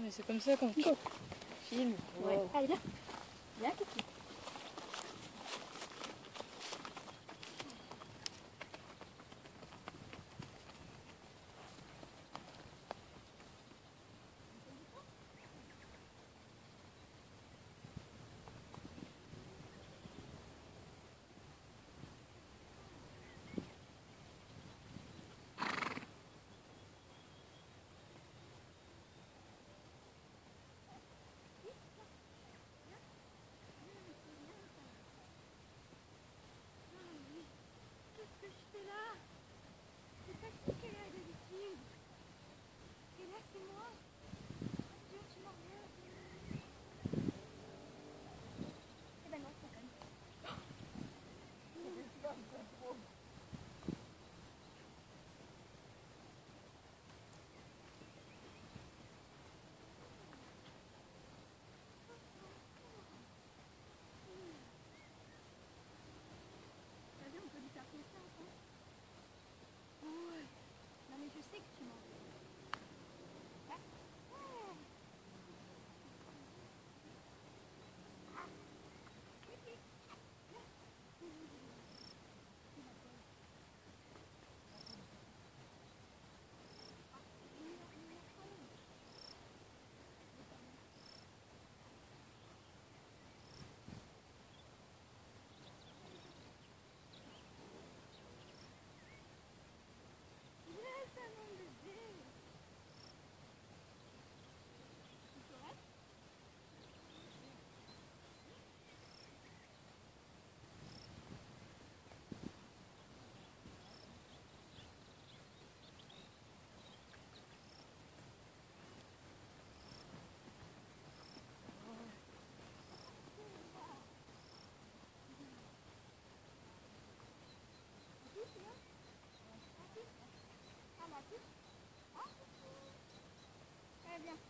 mais c'est comme ça qu'on filme. Ouais. Wow. Allez, viens. Viens, Kiki. Je sais que tu m'en veux. Très bien.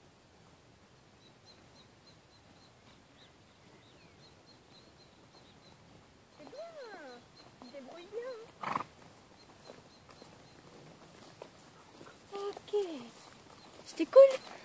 C'est bien. Tu te débrouilles bien. Ok. C'était cool.